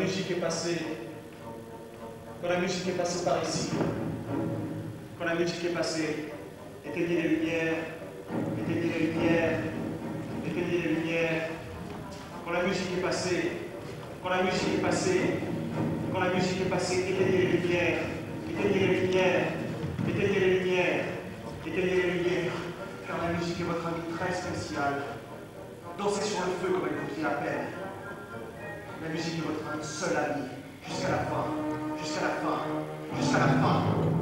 musique est passée, quand la musique est passée par ici, quand la musique est passée, éteignez les lumières, éteignez les lumières, éteignez les lumières. Quand la musique est passée, quand la musique est passée, quand la musique est passée, éteignez les lumières, éteignez les lumières, éteignez les lumières, éteignez les lumières, car la musique est votre ami très spécial. Dansez sur le feu comme elle vous dit à peine. La musique est votre seul ami, jusqu'à la fin, jusqu'à la fin, jusqu'à la fin.